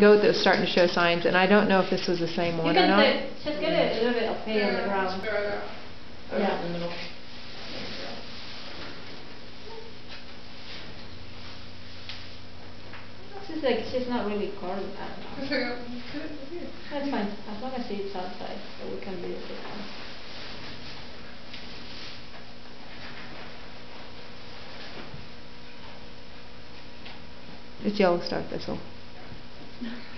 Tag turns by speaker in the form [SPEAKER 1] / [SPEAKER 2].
[SPEAKER 1] goat that was starting to show signs, and I don't know if this was the same one or not.
[SPEAKER 2] Just get it a little bit of hay on the ground. Yeah.
[SPEAKER 3] In the middle.
[SPEAKER 2] She's not really cold. I don't know. That's fine, as long as it's outside, so we can use it.
[SPEAKER 1] It's yellow star thistle.